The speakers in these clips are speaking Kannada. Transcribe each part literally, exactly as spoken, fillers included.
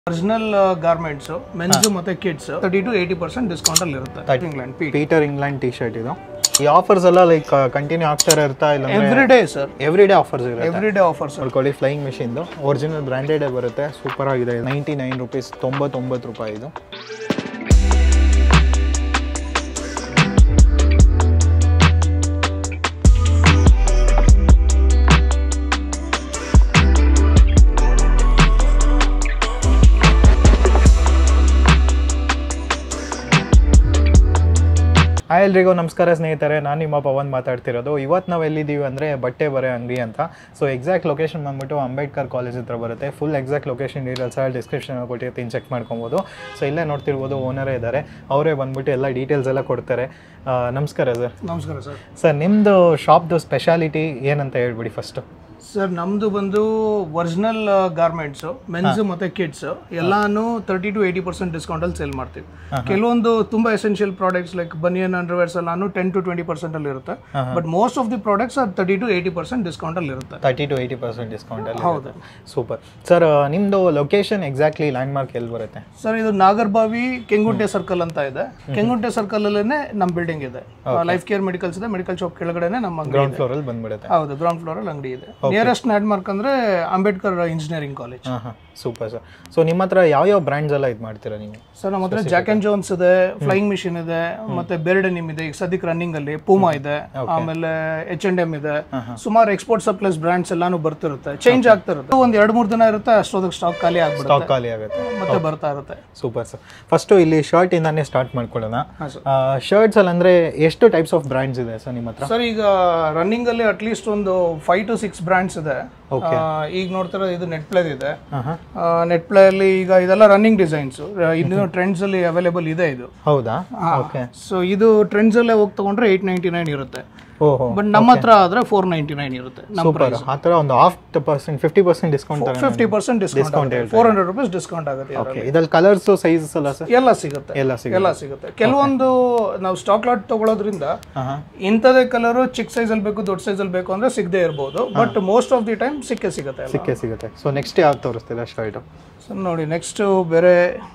Original uh, garments, men's ಮತ್ತೆ kids thirty to eighty percent discount ಅಲ್ಲಿ ಇರುತ್ತೆ. England Peter England t-shirt ಇದು. ಈ ಆಫರ್ಸ್ ಎಲ್ಲ ಲೈಕ್ ಕಂಟಿನ್ಯೂ ಆಗ್ತಾ ಇರ್ತಾ ಇಲ್ಲ every day sir every day offers ಇರುತ್ತೆ ಎವ್ರಿ ಡೇ ಆಫರ್ಸ್ ನೋಡ್ಕೊಳ್ಳಿ ಫ್ಲೈಯಿಂಗ್ ಮೆಷಿನ್ ಒರಿಜಿನಲ್ ಬ್ರಾಂಡೆಡ್ ಬರುತ್ತೆ ಸೂಪರ್ ಆಗಿದೆ ನೈಂಟಿ ನೈನ್ ರುಪೀಸ್ ತೊಂಬತ್ತೊಂಬತ್ತು ರೂಪಾಯಿ ಇದು ಹಾಯ್ ಎಲ್ರಿಗೂ ನಮಸ್ಕಾರ ಸ್ನೇಹಿತರೆ ನಾನು ನಿಮ್ಮ ಪವನ್ ಮಾತಾಡ್ತಿರೋದು ಇವತ್ತು ನಾವು ಎಲ್ಲಿದ್ದೀವಿ ಅಂದರೆ ಬಟ್ಟೆಬರೆ ಅಂಗಡಿ ಅಂತ ಸೊ ಎಕ್ಸಾಕ್ಟ್ ಲೊಕೇಶನ್ ಬಂದ್ಬಿಟ್ಟು ಅಂಬೇಡ್ಕರ್ ಕಾಲೇಜ್ ಹತ್ರ ಬರುತ್ತೆ full exact location details description ಕೊಟ್ಟಿರ್ತೀನಿ ಚೆಕ್ ಮಾಡ್ಕೊಬೋದು ಸೊ ಇಲ್ಲೇ ನೋಡ್ತಿರ್ಬೋದು ಓನರೇ ಇದ್ದಾರೆ ಅವರೇ ಬಂದ್ಬಿಟ್ಟು ಎಲ್ಲ ಡೀಟೇಲ್ಸ್ ಎಲ್ಲ ಕೊಡ್ತಾರೆ ನಮಸ್ಕಾರ ಸರ್ ನಮಸ್ಕಾರ ಸರ್ ಸರ್ ನಿಮ್ಮದು ಶಾಪ್ದು ಸ್ಪೆಷಾಲಿಟಿ ಏನಂತ ಹೇಳ್ಬಿಡಿ ಫಸ್ಟು ಸರ್ ನಮ್ಮದು ಬಂದು ಒರಿಜಿನಲ್ ಗಾರ್ಮೆಂಟ್ಸು ಮೆನ್ಸ್ ಮತ್ತು ಕಿಡ್ಸ್ ಎಲ್ಲಾನು ತರ್ಟಿ ಟು ಏಯ್ಟಿ ಪರ್ಸೆಂಟ್ ಡಿಸ್ಕೌಂಟಲ್ಲಿ ಸೇಲ್ ಮಾಡ್ತೀವಿ ಕೆಲವೊಂದು ತುಂಬ essential products like banian underwears ಎಲ್ಲಾನು ಟೆನ್ ಟು ಟ್ವೆಂಟಿ ಪರ್ಸೆಂಟಲ್ಲಿ ಇರುತ್ತೆ but most of the products are thirty to eighty percent ಡಿಸ್ಕೌಂಟಲ್ಲಿ ಇರುತ್ತೆ ತರ್ಟಿ ಟು ಏಯ್ಟಿ ಪರ್ಸೆಂಟ್ ಡಿಸ್ಕೌಂಟಲ್ಲಿ ಹೌದು ಸೂಪರ್ ಸರ್ ನಿಮ್ಮದು ಲೊಕೇಶನ್ ಎಕ್ಸಾಕ್ಟ್ಲಿ ಲ್ಯಾಂಡ್ ಮಾರ್ಕ್ ಎಲ್ಲಿ ಬರುತ್ತೆ ಸರ್ ಇದು ನಾಗರ್ಬಾವಿ ಕೆಂಗುಂಟೆ ಸರ್ಕಲ್ ಅಂತ ಇದೆ ಕೆಂಗುಂಟೆ ಸರ್ಕಲ್ ಅಲ್ಲೇ ನಮ್ಮ ಬಿಲ್ಡಿಂಗ್ ಇದೆ ಲೈಫ್ ಕೇರ್ ಮೆಡಿಕಲ್ಸ್ ಇದೆ ಮೆಡಿಕಲ್ ಶಾಪ್ ಕೆಳಗಡೆನೆ ನಮ್ಮ ಗ್ರೌಂಡ್ ಫ್ಲೋರ್ ಅಲ್ಲಿ ಬಂದ್ಬಿಡುತ್ತೆ ಹೌದು ಗ್ರೌಂಡ್ ಫ್ಲೋರ್ ಅಲ್ಲಿ ಅಂಗಡಿ ಇದೆ ನಿಯರೆಸ್ಟ್ ಲ್ಯಾಂಡ್ ಮಾರ್ಕ್ ಅಂದ್ರೆ Ambedkar engineering college super sir so ನಿಮ್ಮ ಹತ್ರ ಯಾವ ಯಾವ ಬ್ರ್ಯಾಂಡ್ಸ್ ಎಲ್ಲ ಇದು ಮಾಡ್ತೀರಾ ನೀವು ಸರ್ ನಮ್ಮ ಹತ್ರ ಜಾಕ್ ಅಂಡ್ ಜೋನ್ಸ್ ಇದೆ ಫ್ಲೈಯಿಂಗ್ ಮಿಷಿನ್ ಇದೆ ಮತ್ತೆ ಬೇರ್ಡೆ ನಿಮ್ ಇದೆ ಈಗ ಸದ್ಯಕ್ಕೆ ರನ್ನಿಂಗ್ ಅಲ್ಲಿ ಪೂಮಾ ಇದೆ ಆಮೇಲೆ ಎಚ್ ಅಂಡ್ ಎಂ ಇದೆ ಸುಮಾರು ಎಕ್ಸ್ಪೋರ್ಟ್ ಸಪ್ಲೈಸ್ ಬ್ರಾಂಡ್ಸ್ ಎಲ್ಲಾನು ಬರ್ತಿರುತ್ತೆ ಚೇಂಜ್ ಆಗ್ತಾ ಇರುತ್ತೆ ಒಂದ್ ಎರಡ್ ಮೂರ್ ದಿನ ಇರುತ್ತೆ ಅಷ್ಟೊಂದಕ್ಕೆ ಸ್ಟಾಕ್ ಖಾಲಿ ಆಗ್ಬಿಡುತ್ತೆ ಸ್ಟಾಕ್ ಖಾಲಿ ಆಗುತ್ತೆ ಮತ್ತೆ ಬರ್ತಾ ಇರುತ್ತೆ ಸೂಪರ್ ಸರ್ ಫಸ್ಟ್ ಇಲ್ಲಿ ಶರ್ಟ್ ಇಂದಾನೆ ಸ್ಟಾರ್ಟ್ ಮಾಡ್ಕೊಳ್ಳೋಣ ಶರ್ಟ್ಸ್ ಅಲ್ಲಿ ಅಂದ್ರೆ ಎಷ್ಟು ಟೈಪ್ಸ್ ಆಫ್ ಬ್ರಾಂಡ್ಸ್ ಇದೆ ಸರ್ ನಿಮ್ಮ ಹತ್ರ ಸರ್ ಈಗ ರನ್ನಿಂಗ್ ಅಲ್ಲಿ ಅಟ್ಲೀಸ್ಟ್ ಒಂದು ಫೈವ್ ಟು ಸಿಕ್ಸ್ ಬ್ರಾಂಡ್ಸ್ ಇದೆ ಈಗ ನೋಡ್ತಿರೋ ಇದು ನೆಟ್ ಪ್ಲೇ ಇದೆ ನೆಟ್ ಪ್ಲೇ ಅಲ್ಲಿ ಈಗ ಇದೆಲ್ಲ ರನ್ನಿಂಗ್ ಡಿಸೈನ್ಸ್ ಇನ್ನು ಟ್ರೆಂಡ್ಸ್ ಅಲ್ಲಿ ಅವೈಲೇಬಲ್ ಇದೆ ಇದು ಹೌದಾ ಸೊ ಇದು ಟ್ರೆಂಡ್ಸ್ ಅಲ್ಲೇ ಹೋಗಿ ತಗೊಂಡ್ರೆ ಏಟ್ ನೈಂಟಿ ನೈನ್ ಇರುತ್ತೆ ಬಟ್ ನಮ್ಮ ಹತ್ರ ಆದ್ರೆ ಫೋರ್ ನೈಂಟಿ ನೈನ್ ಇರುತ್ತೆ ಆ ಥರ ಒಂದು half percent fifty percent discount fifty percent discount four hundred rupees discount ಆಗುತ್ತೆ ಇದ್ರಲ್ಲಿ ಕಲರ್ಸ್ ಸೈಜಸ್ ಎಲ್ಲ ಸರ್ ಎಲ್ಲ ಸಿಗುತ್ತೆ ಎಲ್ಲ ಸಿಗುತ್ತೆ ಎಲ್ಲ ಸಿಗುತ್ತೆ ಕೆಲವೊಂದು ನಾವು ಸ್ಟಾಕ್ ಲಾಟ್ ತಗೊಳ್ಳೋದ್ರಿಂದ ಇಂಥದೇ ಕಲರ್ ಚಿಕ್ಕ ಸೈಜ್ ಅಲ್ಲಿ ಬೇಕು ದೊಡ್ಡ ಸೈಜ್ ಅಲ್ಲಿ ಬೇಕು ಅಂದ್ರೆ ಸಿಗದೆ ಇರಬಹುದು but most of the time ಸಿಕ್ಕೇ ಸಿಗುತ್ತೆ ಸಿಕ್ಕೇ ಸಿಗುತ್ತೆ ಸೊ ನೆಕ್ಸ್ಟ್ ಯಾವ್ದು ತೋರಿಸ್ತೀರಾ ಶರ್ಟ್ ಸರ್ ನೋಡಿ ನೆಕ್ಸ್ಟ್ ಬೇರೆ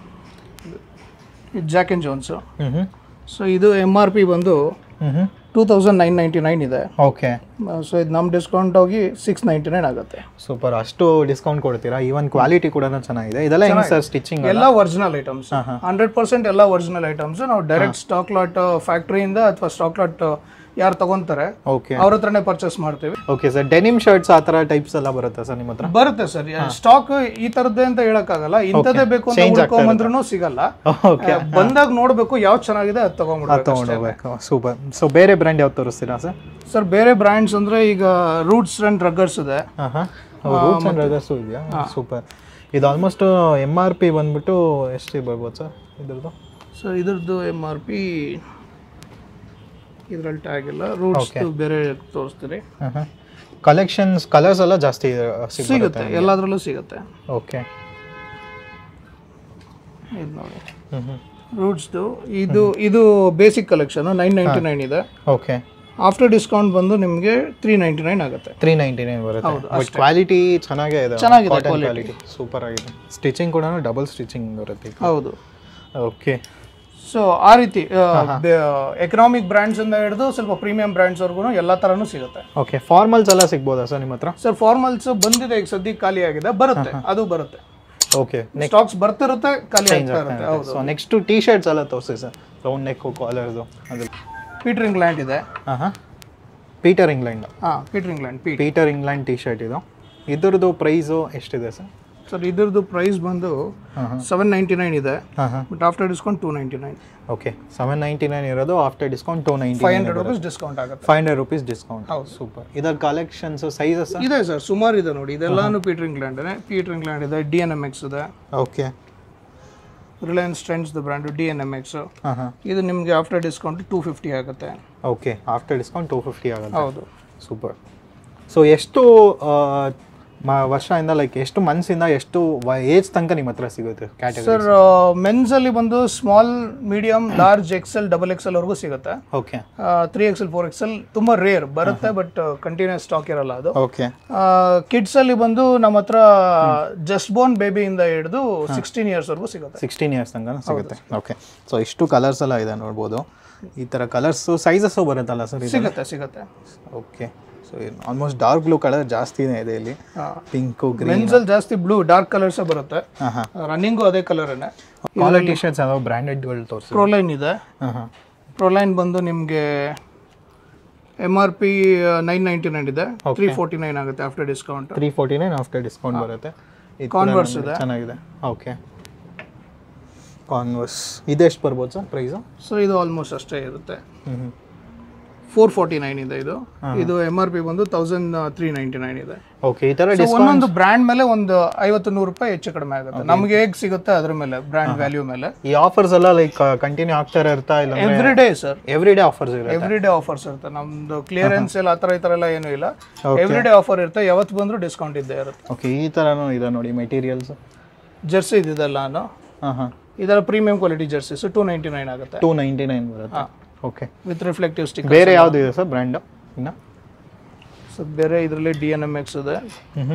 ಜಾಕ್ ಅಂಡ್ ಜೋನ್ಸ್ ಸೊ ಇದು ಎಮ್ ಆರ್ ಪಿ ಬಂದು two thousand nine ninety nine ಇದೆ ಓಕೆ ಸೊ ಇದು ನಮ್ಮ ಡಿಸ್ಕೌಂಟ್ ಹೋಗಿ ಸಿಕ್ಸ್ ನೈಂಟಿ ನೈನ್ ಆಗುತ್ತೆ ಸೂಪರ್ ಅಷ್ಟು ಡಿಸ್ಕೌಂಟ್ ಕೊಡ್ತೀರಾ ಈವನ್ ಕ್ವಾಲಿಟಿ ಕೂಡ ಚೆನ್ನಾಗಿದೆ ಇದೆಲ್ಲ ಹೆಂಗೆ ಸರ್ ಸ್ಟಿಚಿಂಗ್ ಎಲ್ಲ ಒರಿಜಿನಲ್ ಐಟಮ್ಸ್ ಹಂಡ್ರೆಡ್ ಪರ್ಸೆಂಟ್ ಎಲ್ಲ ಒರಿಜಿನಲ್ ಐಟಮ್ಸ್ ನಾವು ಡೈರೆಕ್ಟ್ ಸ್ಟಾಕ್ ಲಾಟ್ ಫ್ಯಾಕ್ಟ್ರಿಯಿಂದ ಅಥವಾ ಸ್ಟಾಕ್ ಲಾಟ್ ಯಾರು ತಗೊಂತಾರೆ ಅವ್ರ ಹತ್ರನೇ ಪರ್ಚೇಸ್ ಮಾಡ್ತೀವಿ ಓಕೆ ಸರ್ ಡೆನಿಮ್ ಶರ್ಟ್ಸ್ ಆ ತರ ಟೈಪ್ಸ್ ಎಲ್ಲ ಬರುತ್ತೆ ಸರ್ ನಿಮ್ಮ ಹತ್ರ ಬರುತ್ತೆ ಸರ್ ಸ್ಟಾಕ್ ಈ ತರದ್ದೇ ಅಂತ ಹೇಳಕ್ಕಾಗಲ್ಲ ಇಂಥದೇ ಬೇಕು ಅಂತ ಹುಡ್ಕೊಂಬಂದ್ರೂ ಸಿಗಲ್ಲ ಬಂದಾಗ ನೋಡ್ಬೇಕು ಯಾವ್ದು ಚೆನ್ನಾಗಿದೆ ಅದು ತಗೊಂಡ್ಬಿಡ್ಬೇಕು ಸೂಪರ್ ಸೊ ಬೇರೆ ಬ್ರ್ಯಾಂಡ್ ಯಾವ್ದು ತೋರಿಸ್ತೀರಾ ಸರ್ ಸರ್ ಬೇರೆ ಬ್ರ್ಯಾಂಡ್ಸ್ ಅಂದ್ರೆ ಈಗ ರೂಟ್ಸ್ ಅಂಡ್ ರಗ್ಗರ್ಸ್ ಇದೆ ರೂಟ್ಸ್ ಅಂಡ್ ರಗ್ಗರ್ಸ್ ಇದೆಯಾ ಸೂಪರ್ ಇದು ಆಲ್ಮೋಸ್ಟ್ ಎಮ್ ಆರ್ ಪಿ ಬಂದ್ಬಿಟ್ಟು ಎಷ್ಟು ಬರ್ಬೋದು ಸರ್ ಇದ್ರದ್ದು ಸೊ ಇದ್ರದ್ದು ಎಮ್ ಆರ್ ಪಿ ಇದ್ರಲ್ಲಿ ಟ್ಯಾಗ್ ಇಲ್ಲ ರೂಟ್ಸ್ ಬೇರೆ ತೋರಿಸ್ತೀರಿ ಕಲೆಕ್ಷನ್ಸ್ ಕಲರ್ಸ್ ಎಲ್ಲ ಜಾಸ್ತಿ ಸಿಗುತ್ತೆ ಎಲ್ಲದರಲ್ಲೂ ಸಿಗುತ್ತೆ ಓಕೆ ಇದು ನೋಡಿ ರೂಟ್ಸ್ದು ಇದು ಇದು basic collection nine ninety nine ಇದೆ ಓಕೆ ಆಫ್ಟರ್ ಡಿಸ್ಕೌಂಟ್ ಬಂದು ನಿಮಗೆ ತ್ರೀ ನೈಂಟಿ ನೈನ್ ಆಗುತ್ತೆ ತ್ರೀ ನೈಂಟಿ ನೈನ್ ಬರುತ್ತೆ ಬಟ್ ಕ್ವಾಲಿಟಿ ಚೆನ್ನಾಗೇ ಇದೆ ಚೆನ್ನಾಗಿದೆ ಕ್ವಾಲಿಟಿ ಸೂಪರ್ ಆಗಿದೆ ಸ್ಟಿಚಿಂಗ್ ಕೂಡ ಡಬಲ್ ಸ್ಟಿಚಿಂಗ್ ಬರುತ್ತೆ ಹೌದು ಓಕೆ ಸೊ ಆ ರೀತಿ ಎಕನಾಮಿಕ್ ಬ್ರ್ಯಾಂಡ್ಸ್ ಇಂದ ಹಿಡಿದು ಸ್ವಲ್ಪ ಪ್ರೀಮಿಯಂ ಬ್ರ್ಯಾಂಡ್ಸ್ ವರ್ಗು ಎಲ್ಲ ತರನು ಸಿಗುತ್ತೆ ಓಕೆ ಫಾರ್ಮಲ್ಸ್ ಎಲ್ಲ ಸಿಗ್ಬೋದಾ ಸರ್ ನಿಮ್ಮ ಹತ್ರ ಸರ್ ಫಾರ್ಮಲ್ಸ್ ಬಂದಿದೆ ಈಗ ಸದ್ಯಕ್ಕೆ ಖಾಲಿ ಆಗಿದೆ ಬರುತ್ತೆ ಅದು ಬರುತ್ತೆ ಓಕೆ ಸ್ಟಾಕ್ಸ್ ಬರ್ತಿರುತ್ತೆ ಖಾಲಿ ಆಗ್ತಾ ಇರುತ್ತೆ ಹೌದು ಸೊ ನೆಕ್ಸ್ಟ್ ಟಿ ಶರ್ಟ್ಸ್ ಎಲ್ಲ ತೋರಿಸಿ ಸರ್ ರೌಂಡ್ ನೆಕ್ ಕಾಲರ್ದು ಅದು ಪೀಟರ್ ಇಂಗ್ಲೆಂಡ್ ಇದೆ ಹಾಂ ಪೀಟರ್ ಇಂಗ್ಲೆಂಡ್ ಹಾಂ Peter England Peter England T shirt ಇದು ಇದ್ರದ್ದು ಪ್ರೈಸು ಎಷ್ಟಿದೆ ಸರ್ ಸರ್ ಇದ್ರದ್ದು ಪ್ರೈಸ್ ಬಂದು ಸೆವೆನ್ ನೈಂಟಿ ನೈನ್ ಇದೆ but after discount two ninety nine okay seven ninety nine ಇರೋದು after discount two ninety five hundred rupees discount ಆಗುತ್ತೆ ಫೈವ್ ಹಂಡ್ರೆಡ್ ರುಪೀಸ್ ಡಿಸ್ಕೌಂಟ್ ಹೌದು ಸೂಪರ್ ಇದರ ಕಲೆಕ್ಷನ್ಸ್ ಸೈಜಸ್ ಇದೆ ಸರ್ ಸುಮಾರು ಇದೆ ನೋಡಿ ಇದೆಲ್ಲಾನು ಪೀಟರ್ ಇಂಗ್ಲೆಂಡ್ ಪೀಟರ್ ಇಂಗ್ಲೆಂಡ್ ಇದೆ ಡಿ ಎನ್ ಎಮ್ ಎಕ್ಸ್ ಇದೆ okay Reliance Trends brand D N M X ಇದು ನಿಮಗೆ ಆಫ್ಟರ್ ಡಿಸ್ಕೌಂಟ್ ಟೂ ಫಿಫ್ಟಿ ಆಗುತ್ತೆ okay after discount two fifty ಆಗುತ್ತೆ ಹೌದು ಸೂಪರ್ ಸೊ ಎಷ್ಟು ವರ್ಷದಿಂದ ಲೈಕ್ ಎಷ್ಟು ಮಂತ್ಸಿಂದ ಎಷ್ಟು ಏಜ್ ತನಕ ನಿಮ್ಮ ಹತ್ರ ಸಿಗುತ್ತೆ ಕ್ಯಾಟಗರಿ? ಸರ್ ಮೆನ್ಸ್ ಅಲ್ಲಿ ಬಂದು small, medium, large, XL, double XL ವರೆಗೂ ಸಿಗುತ್ತೆ. Okay. Three XL, four XL ತುಂಬಾ ರೇರ್ ಬರುತ್ತೆ, ಬಟ್ ಕಂಟಿನ್ಯೂಸ್ ಸ್ಟಾಕ್ ಇರಲ್ಲ ಅದು. ಓಕೆ. ಕಿಡ್ಸ್ ಅಲ್ಲಿ ಬಂದು ನಮ್ಮ ಹತ್ರ ಜಸ್ಟ್ ಬೋರ್ನ್ ಬೇಬಿ ಇಂದ ಹಿಡಿದು ಸಿಕ್ಸ್ಟೀನ್ ಇಯರ್ಸ್ ವರೆಗೂ ಸಿಗುತ್ತೆ. ಸಿಕ್ಸ್ಟೀನ್ ಇಯರ್ಸ್ ತನಕ ಸಿಗುತ್ತೆ. ಓಕೆ. ಸೊ ಇಷ್ಟು ಕಲರ್ಸ್ ಎಲ್ಲ ಇದೆ ನೋಡ್ಬೋದು. ಈ ಥರ ಕಲರ್ಸು ಸೈಜಸ್ಸು ಬರುತ್ತಲ್ಲ ಸರ್? ಸಿಗುತ್ತೆ ಸಿಗುತ್ತೆ. Okay. So almost dark blue colour ಜಾಸ್ತಿನೇ ಇದೆ ಇಲ್ಲಿ. Pink, green. ಮೆನ್ಸ್ ಅಲ್ಲಿ ಜಾಸ್ತಿ ಬ್ಲೂ ಡಾರ್ಕ್ ಕಲರ್ಸ್ ಬರುತ್ತೆ. ರನ್ನಿಂಗು ಅದೇ ಕಲರ್ನೇ. ಕ್ವಾಲಿಟಿ ಶರ್ಟ್ಸ್ ಯಾವ ಬ್ರ್ಯಾಂಡೆಡ್ಗಳು ತೋರಿಸಿ? ಪ್ರೊಲೈನ್ ಇದೆ. ಪ್ರೊಲೈನ್ ಬಂದು ನಿಮಗೆ M R P nine ninety nine ಇದೆ, ತ್ರೀ ಫೋರ್ಟಿ ನೈನ್ ಆಗುತ್ತೆ after discount. Three forty nine after discount ಬರುತ್ತೆ. ಕಾನ್ವರ್ಸ್ ಇದೆ, ಚೆನ್ನಾಗಿದೆ. ಓಕೆ. ಕಾನ್ವರ್ಸ್ ಇದೆಷ್ಟು ಬರ್ಬೋದು ಸರ್ ಪ್ರೈಸು? ಸೊ ಇದು ಆಲ್ಮೋಸ್ಟ್ ಅಷ್ಟೇ ಇರುತ್ತೆ. ಫೋರ್ ಫಾರ್ಟಿ ನೈನ್ ಇದೆ ಇದು. ಇದು ಎಮ್ ಆರ್ ಪಿ ಬಂದು ತೌಸಂಡ್ ತ್ರೀ ನೈಂಟಿ ನೈನ್ ಇದೆ. ಓಕೆ. ಈ ತರ ಒಂದೊಂದು ಬ್ರ್ಯಾಂಡ್ ಮೇಲೆ ಒಂದು ಐವತ್ತು ನೂರು ರೂಪಾಯಿ ಹೆಚ್ಚು ಕಡಿಮೆ ಆಗುತ್ತೆ. ನಮ್ಗೆ ಹೇಗೆ ಸಿಗುತ್ತೆ ಅದ್ರ ಮೇಲೆ, ಬ್ರ್ಯಾಂಡ್ ವ್ಯಾಲ್ಯೂ ಮೇಲೆ. ಈ ಆಫರ್ಸ್ ಎಲ್ಲ ಲೈಕ್ ಕಂಟಿನ್ಯೂ ಆಗ್ತಾ ಇರ್ತಾ ಇಲ್ಲ? Every day sir, every day offers ಇರುತ್ತೆ. ಎವ್ರಿ ಡೇ ಆಫರ್ಸ್ ಇರುತ್ತೆ. ನಮ್ದು ಕ್ಲಿಯರೆನ್ಸ್ ಎಲ್ಲ ಆ ಥರ ಈ ಥರ ಎಲ್ಲ ಏನೂ ಇಲ್ಲ. ಎವ್ರಿ ಡೇ ಆಫರ್ ಇರುತ್ತೆ, ಯಾವತ್ತು ಬಂದರೂ ಡಿಸ್ಕೌಂಟ್ ಇದ್ದೇ ಇರುತ್ತೆ. ಓಕೆ. ಈ ಥರನೂ ಇದೆ ನೋಡಿ ಮೆಟೀರಿಯಲ್ಸ್. ಜರ್ಸಿ ಇದೆಲ್ಲ ನಾನು ಹಾಂ ಹಾಂ ಇದೆಲ್ಲ premium quality jerseys two ninety nine ಆಗುತ್ತೆ. ಟೂ ನೈಂಟಿ ನೈನ್ ಬರುತ್ತೆ. ಓಕೆ. With reflective stick. ಬೇರೆ ಯಾವುದು ಇದೆ ಸರ್ ಬ್ರ್ಯಾಂಡು ಇನ್ನು? ಸೊ ಬೇರೆ ಇದರಲ್ಲಿ ಡಿ ಎನ್ ಎಮ್ ಎಕ್ಸ್ ಇದೆ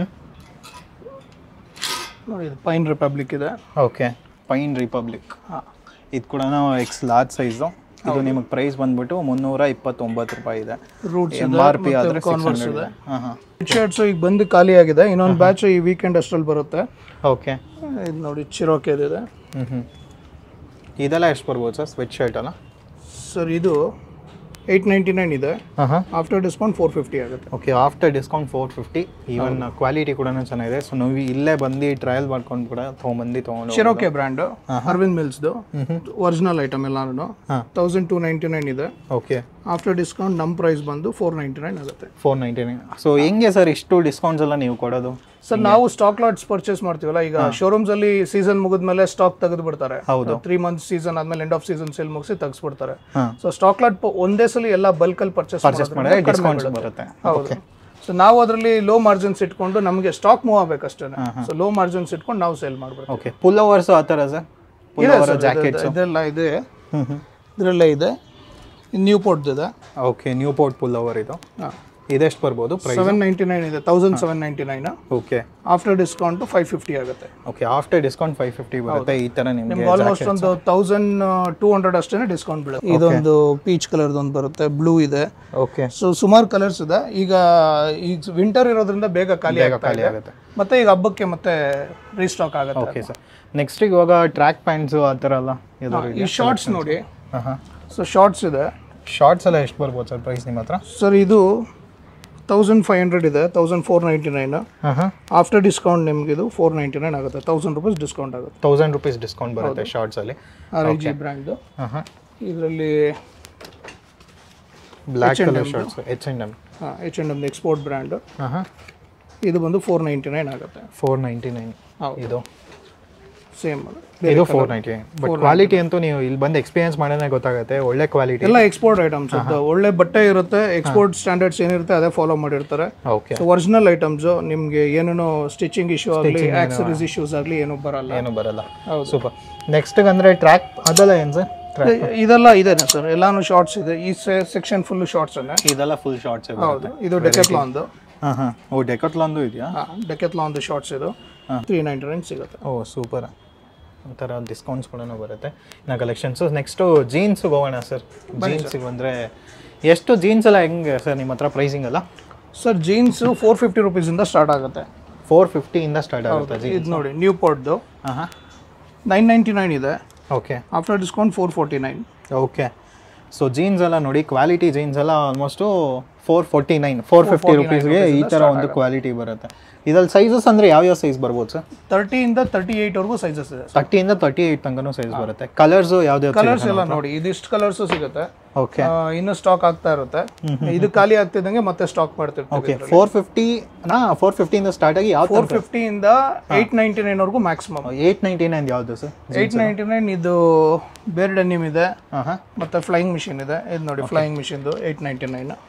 ನೋಡಿ, ಇದು ಪೈನ್ ರಿಪಬ್ಲಿಕ್ ಇದೆ. ಓಕೆ. Pine Republic. ಹಾಂ. ಇದು ಕೂಡ ಎಕ್ಸ್ ಲಾರ್ಜ್ ಸೈಜು. ಇದು ನಿಮಗೆ ಪ್ರೈಸ್ ಬಂದ್ಬಿಟ್ಟು ಮುನ್ನೂರ ಇಪ್ಪತ್ತೊಂಬತ್ತು ರೂಪಾಯಿ ಇದೆ. ರೂಟ್ಸ್ ಎಮ್ ಆರ್ ಪಿ ಆದರೆ ಕಾನ್ವರ್ಸ್ ಇದೆ. ಹಾಂ ಹಾಂ. ಶರ್ಟ್ಸ್ ಈಗ ಬಂದು ಖಾಲಿ ಆಗಿದೆ. ಇನ್ನೊಂದು ಬ್ಯಾಚ್ ಈ ವೀಕೆಂಡ್ ಅಷ್ಟರಲ್ಲಿ ಬರುತ್ತೆ. ಓಕೆ. ಇದು ನೋಡಿ ಚಿರೋಕೆ ಇದೆ. ಹ್ಞೂ ಹ್ಞೂ. ಇದೆಲ್ಲ ಎಷ್ಟು ಬರ್ಬೋದು ಸರ್ ಸ್ವೆಟ್ ಶರ್ಟ್ ಅಲ್ಲ? ಸರ್ ಇದು ಏಯ್ಟ್ ನೈಂಟಿ ನೈನ್ ಇದೆ. ಹಾಂ. ಆಫ್ಟರ್ ಡಿಸ್ಕೌಂಟ್ ಫೋರ್ ಫಿಫ್ಟಿ ಆಗುತ್ತೆ. Okay. After discount four fifty. Even quality ಕೂಡ ಚೆನ್ನಾಗಿದೆ. ಸೊ ನಾವು ಇಲ್ಲೇ ಬಂದು ಟ್ರಯಲ್ ಮಾಡ್ಕೊಂಡು ಕೂಡ ತೊಗೊಂಬಂದು ತೊಗೊಂಡು. ಚಿರೋಕೆ ಬ್ರ್ಯಾಂಡು, ಅರವಿಂದ್ ಮಿಲ್ಸ್ದು ಒರಿಜಿನಲ್ ಐಟಮ್ ಎಲ್ಲಾನು ತೌಸಂಡ್ ಟೂ ನೈಂಟಿ ನೈನ್ ಇದೆ. ಓಕೆ. ಆಫ್ಟರ್ ಡಿಸ್ಕೌಂಟ್ ನಮ್ಮ ಪ್ರೈಸ್ ಬಂದು ಫೋರ್ ನೈಂಟಿ ನೈನ್ ಆಗುತ್ತೆ. Four ninety nine. ಸೊ ಹೆಂಗೆ ಸರ್ ಇಷ್ಟು ಡಿಸ್ಕೌಂಟ್ಸ್ ಎಲ್ಲ ನೀವು ಕೊಡೋದು? ಸರ್ ನಾವು ಸ್ಟಾಕ್ ಲಾಟ್ಸ್ ಪರ್ಚೇಸ್ ಮಾಡ್ತೀವಲ್ಲ, ಈಗ ಶೋರೂಮ್ಸ್ ಅಲ್ಲಿ ಸೀಸನ್ ಮುಗಿದ್ಮೇಲೆ ಸ್ಟಾಕ್ ತೆಗೆದು ಬಿಡ್ತಾರೆ. ಹೌದು. ತ್ರೀ ಮಂತ್ಸ್ ಸೀಸನ್ ಆದ್ಮೇಲೆ ಎಂಡ್ ಆಫ್ ಸೀಸನ್ ಸೇಲ್ ಮುಗಿಸಿ ತೆಗೆಸ್ಬಿಡ್ತಾರೆ. ಸೊ ಸ್ಟಾಕ್ ಲಾಟ್ ಒಂದೇ ಸಲ ಎಲ್ಲ ಬಲ್ಕ್ ಅಲ್ಲಿ ಪರ್ಚೇಸ್ ಮಾಡಿದ್ರೆ ಡಿಸ್ಕೌಂಟ್ ಬರುತ್ತೆ. ಹೌದು. ಸೊ ನಾವು ಅದರಲ್ಲಿ ಲೋ ಮಾರ್ಜಿನ್ಸ್ ಇಟ್ಕೊಂಡು ನಮಗೆ ಸ್ಟಾಕ್ ಮೂವ್ ಆಗಬೇಕಷ್ಟೇ. ಸೊ ಲೋ ಮಾರ್ಜಿನ್ಸ್ ಇಟ್ಕೊಂಡು ನಾವು ಸೇಲ್ ಮಾಡ್ಬೇಕು. ಓಕೆ. ಪುಲ್ ಓವರ್ಸ್ ಆ ಥರ ಸರ್? ಪುಲ್ ಜಾಕೆಟ್ಸ್ ಇದೆಲ್ಲ ಇದೆ, ಇದರಲ್ಲೇ ಇದೆ. ನ್ಯೂ ಪೋರ್ಟ್ ಇದೆ. Okay. Newport pullover ಇದು. ಇದೆಷ್ಟು ಬರ್ಬೋದು ಪ್ರೈಸ್? ಸೆವೆನ್ ನೈಂಟಿ ನೈನ್ ಇದೆ, thousand seven ninety nine. Okay. After discount five fifty ಆಗುತ್ತೆ. Okay. After discount five fifty ಬರುತ್ತೆ. ಈ ತರ ನಿಮಗೆ ಆಲ್ಮೋಸ್ಟ್ ಒಂದು ತೌಸಂಡ್ ಟೂ ಹಂಡ್ರೆಡ್ ಅಷ್ಟೇ ಡಿಸ್ಕೌಂಟ್ ಬೀಳುತ್ತೆ. ಇದೊಂದು ಪೀಚ್ ಕಲರ್ ಒಂದು ಬರುತ್ತೆ, ಬ್ಲೂ ಇದೆ. ಓಕೆ. ಸೊ ಸುಮಾರು ಕಲರ್ಸ್ ಇದೆ. ಈಗ ಈಗ ವಿಂಟರ್ ಇರೋದ್ರಿಂದ ಬೇಗ ಖಾಲಿ ಖಾಲಿ ಆಗುತ್ತೆ. ಮತ್ತೆ ಈಗ ಹಬ್ಬಕ್ಕೆ ಮತ್ತೆ ರೀಸ್ಟಾಕ್ ಆಗುತ್ತೆ. Okay sir. ನೆಕ್ಸ್ಟ್ ಇವಾಗ ಟ್ರ್ಯಾಕ್ ಪ್ಯಾಂಟ್ಸ್ ಆ ಥರ ಎಲ್ಲ ಈ ಶಾರ್ಟ್ಸ್ ನೋಡಿ. ಸೊ ಶಾರ್ಟ್ಸ್ ಇದೆ. ಶಾರ್ಟ್ಸ್ ಎಲ್ಲ ಎಷ್ಟು ಬರ್ಬೋದು ಸರ್ ಪ್ರೈಸ್ ನಿಮ್ಮ ಹತ್ರ? ಸರ್ ಇದು ತೌಸಂಡ್ ಫೈವ್ ಹಂಡ್ರೆಡ್ ಇದೆ, thousand four ninety nine. After discount ನಿಮ್ಗೆ ಇದು ಫೋರ್ ನೈಂಟಿ ನೈನ್ ಆಗುತ್ತೆ. ತೌಸಂಡ್ ರುಪೀಸ್ ಡಿಸ್ಕೌಂಟ್ ಆಗುತ್ತೆ. ತೌಸಂಡ್ ರುಪೀಸ್ ಡಿಸ್ಕೌಂಟ್ ಬರುತ್ತೆ ಶಾರ್ಟ್ಸ್ ಅಲ್ಲಿ. R I G brand. ಇದರಲ್ಲಿ black colour shorts H and M. ಹಾಂ, H and M export brand. ಇದು ಬಂದು ಫೋರ್ ನೈಂಟಿ ನೈನ್ ಆಗುತ್ತೆ. Four ninety nine. ಇದು ಸೇಮ್ ಇದು four ninety nine. But quality ಅಂತೂ ನೀವು ಇಲ್ಲಿ ಬಂದು ಎಕ್ಸ್ಪೀರಿಯನ್ಸ್ ಮಾಡೋದೇ ಗೊತ್ತಾಗುತ್ತೆ. ಒಳ್ಳೆ ಕ್ವಾಲಿಟಿ. ಎಲ್ಲ ಎಕ್ಸ್ಪೋರ್ಟ್ ಐಟಮ್ಸ್, ಒಳ್ಳೆ ಬಟ್ಟೆ ಇರುತ್ತೆ. ಎಕ್ಸ್ಪೋರ್ಟ್ ಸ್ಟ್ಯಾಂಡರ್ಡ್ಸ್ ಏನಿರುತ್ತೆ ಅದೇ ಫಾಲೋ ಮಾಡಿರ್ತಾರೆ. ಓಕೆ. ಸೊ ಒರಿಜಿನಲ್ ಐಟಮ್ಸ್ ನಿಮಗೆ ಏನೇನೋ ಸ್ಟಿಚಿಂಗ್ ಇಶ್ಯೂ ಆಗಲಿ, ಆಕ್ಸರೀಸ್ ಇಶ್ಯೂಸ್ ಆಗಲಿ ಏನೂ ಬರಲ್ಲ. ಏನೂ ಬರಲ್ಲ. ಹೌದು. ಸೂಪರ್. ನೆಕ್ಸ್ಟ್ ಅಂದರೆ ಟ್ರ್ಯಾಕ್ ಅದೆಲ್ಲ ಏನು ಸರ್? ಇದೆಲ್ಲ ಇದೇನೆ ಸರ್, ಎಲ್ಲಾನು ಶಾರ್ಟ್ಸ್ ಇದೆ. ಈ ಸೆಕ್ಷನ್ ಫುಲ್ ಶಾರ್ಟ್ಸ್ ಅನ್ನ. ಇದೆಲ್ಲ ಫುಲ್ ಶಾರ್ಟ್ಸ್. ಹೌದು. ಇದು ಡೆಕೆತ್ಲಾನ್ದು. ಹಾಂ ಹಾಂ. ಓ, ಡೆಕೆತ್ಲಾನ್ದು ಇದೆಯಾ? ಹಾಂ, ಡೆಕೆತ್ಲಾನ್ದು ಶಾರ್ಟ್ಸ್ ಇದು ತ್ರೀ ನೈಂಟಿ ನೈನ್ ಸಿಗುತ್ತೆ. Oh super. ಒಂಥರ ಡಿಸ್ಕೌಂಟ್ಸ್ ಕೂಡ ಬರುತ್ತೆ ಇನ್ನು ಕಲೆಕ್ಷನ್ಸು. ನೆಕ್ಸ್ಟು ಜೀನ್ಸ್ಗೆ ಹೋಗೋಣ ಸರ್. ಜೀನ್ಸಿಗೆ ಬಂದರೆ ಎಷ್ಟು ಜೀನ್ಸ್ ಎಲ್ಲ ಹೆಂಗೆ ಸರ್ ನಿಮ್ಮ ಹತ್ರ ಪ್ರೈಸಿಂಗ್ ಎಲ್ಲ? ಸರ್ ಜೀನ್ಸು ಫೋರ್ ಫಿಫ್ಟಿ ರುಪೀಸಿಂದ ಸ್ಟಾರ್ಟ್ ಆಗುತ್ತೆ. ಫೋರ್ ಫಿಫ್ಟಿಯಿಂದ ಸ್ಟಾರ್ಟ್ ಆಗುತ್ತೆ ಜೀನ್ಸ್. ಇದು ನೋಡಿ ನ್ಯೂ ಪೋರ್ಟ್ದು. ಹಾಂ ಹಾಂ. ನೈನ್ ನೈಂಟಿ ನೈನ್ ಇದೆ. Okay. After discount four forty nine. Okay. So jeans ಎಲ್ಲ ನೋಡಿ, ಕ್ವಾಲಿಟಿ ಜೀನ್ಸ್ ಎಲ್ಲ almost four forty nine four fifty ರುಪೀಸ್ಗೆ ಈ ಥರ ಒಂದು ಕ್ವಾಲಿಟಿ ಬರುತ್ತೆ. ಇದ್ರಲ್ಲಿ ಸೈಜಸ್ ಅಂದರೆ ಯಾವ್ಯಾವ ಸೈಜ್ ಬರ್ಬೋದು ಸರ್? ತರ್ಟಿಯಿಂದ ತರ್ಟಿ ಏಯ್ಟ್ವರೆಗೂ ಸೈಜಸ್ ಇದೆ. ತರ್ಟಿಯಿಂದ ತರ್ಟಿ ಏಯ್ಟ್ ತನಕನೂ ಸೈಜ್ ಬರುತ್ತೆ. ಕಲರ್ಸು ಯಾವ್ದು? ಕಲರ್ಸ್ ಎಲ್ಲ ನೋಡಿ, ಇದಿಷ್ಟು ಕಲರ್ಸು ಸಿಗುತ್ತೆ. ಓಕೆ. ಇನ್ನು ಸ್ಟಾಕ್ ಆಗ್ತಾ ಇರುತ್ತೆ. ಇದು ಖಾಲಿ ಆಗ್ತಿದ್ದಂಗೆ ಮತ್ತೆ ಸ್ಟಾಕ್ ಮಾಡ್ತಿರ್ತೀವಿ. ಓಕೆ. ಫೋರ್ ಫಿಫ್ಟಿ ನಾ ಫೋರ್ ಫಿಫ್ಟಿಯಿಂದ ಸ್ಟಾರ್ಟ್ ಆಗಿ ಯಾವ ಫೋರ್ ಫಿಫ್ಟಿಯಿಂದ ಏಯ್ಟ್ ನೈಂಟಿ ನೈನ್ ವರೆಗೂ ಮ್ಯಾಕ್ಸಿಮಮ್. ಏಯ್ಟ್ ನೈಂಟಿ ನೈನ್ ಯಾವುದು ಸರ್? ಏಯ್ಟ್ ನೈಂಟಿ ನೈನ್ ಇದು ಬೇರ್ ಡೆನಿಮ್ ಇದೆ, ಮತ್ತೆ ಫ್ಲೈಯಿಂಗ್ ಮಿಷಿನ್ ಇದೆ. ಇದು ನೋಡಿ ಫ್ಲೈಯಿಂಗ್ ಮಿಷಿನ್ದು eight ninety nine. Okay.